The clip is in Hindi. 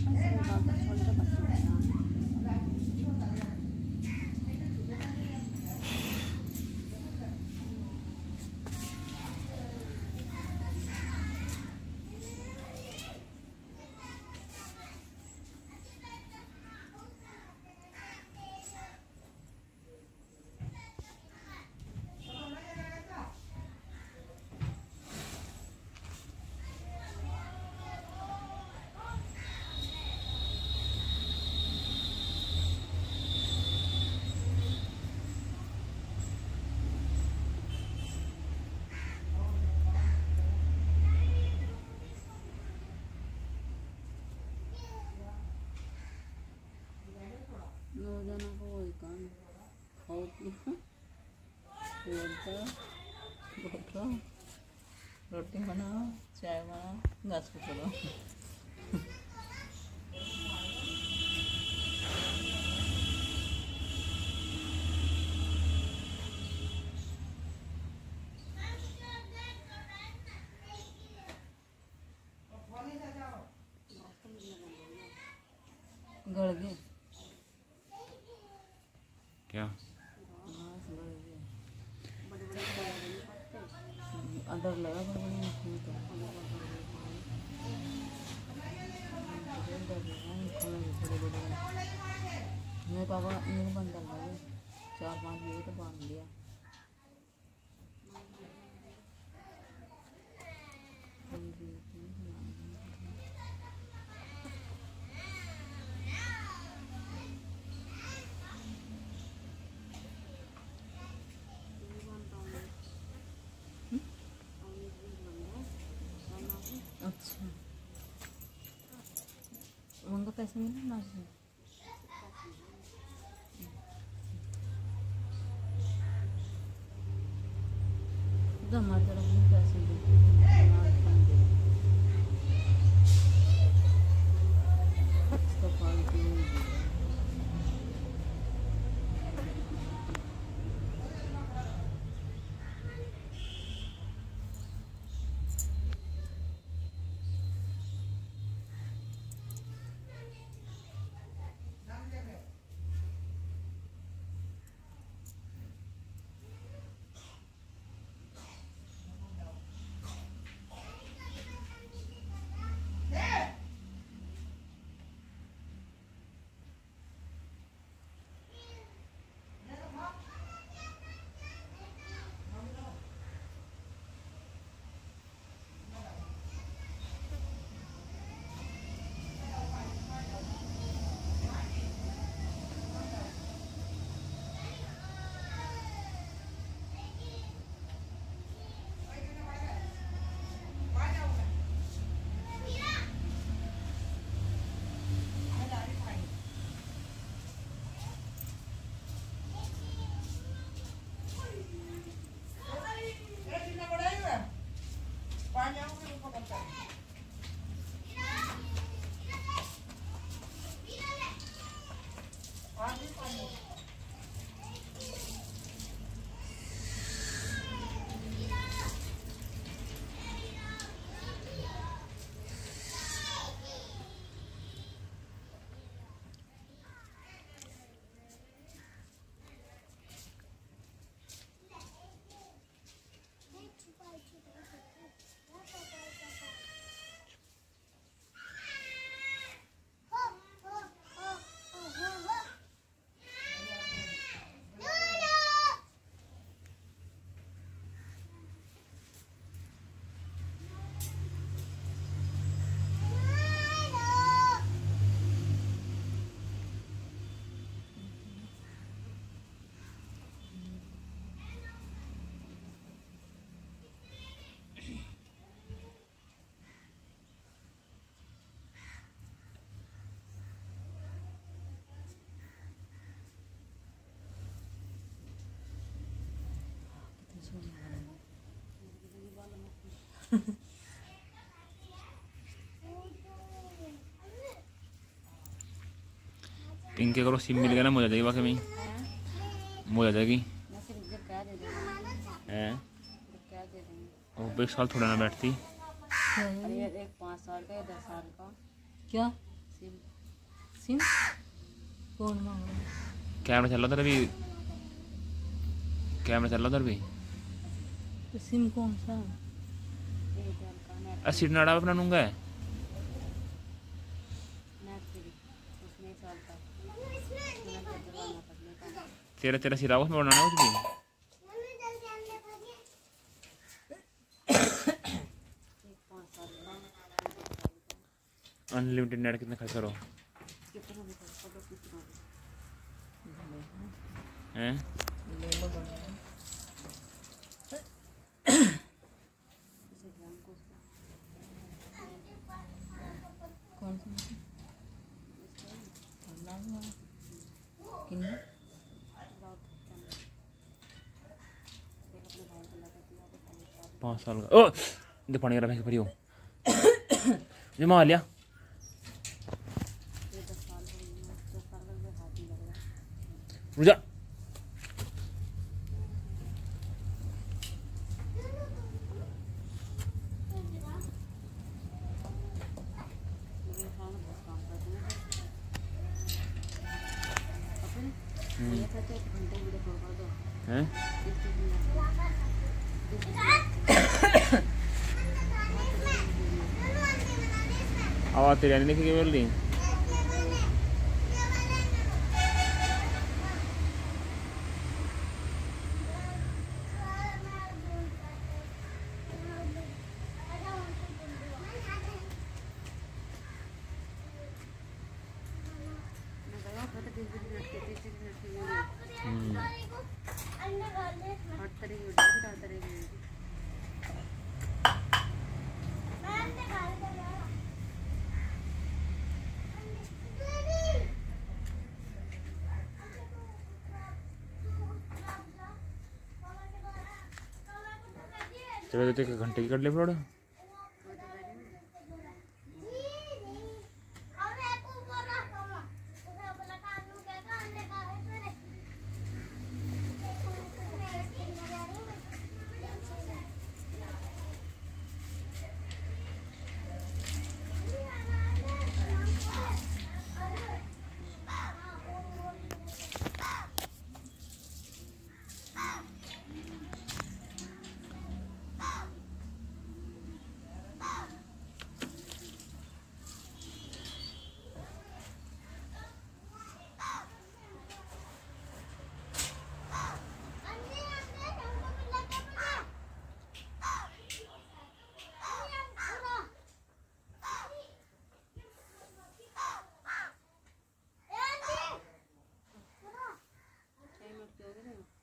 रोटी बनाओ, चाय बनाओ, घास को चलो। गड़ गए क्या? अंदर लगा मेरे पापा मेरे बंद लगे 4-5 बजे तो बांध लिया। अच्छा, उनका पैसे मिले ना से? तो हमारी तरफ भी पैसे इसका फालतू इनके करो सिम मिल गया ना, मुझे जाएगी वाकई में मुझे जाएगी है। और एक साल थोड़ा ना बैठती एक 5 साल का 10 साल का क्या सिम सिम कौन मांग रहा है? कैमरा चल रहा उधर भी, कैमरा चल रहा उधर भी। तो सिम कौन सा? सीट नाड़ा अपना नूंगा है तेरा तेरा सिरा उसमें बनाना है कुछ भी। अनलिमिटेड नेट कितना खर्च करो हैं? ले लो बढ़िया। कौन सा किन्ना 5 साल का। ओ दे पानी वाला भैंस भरी हो जमा लिया। रुक जा। हैं? आवाज तेरी नहीं देखी बोल रही। चलो तो 1 घंटे की कर ले फ्रॉड। क्या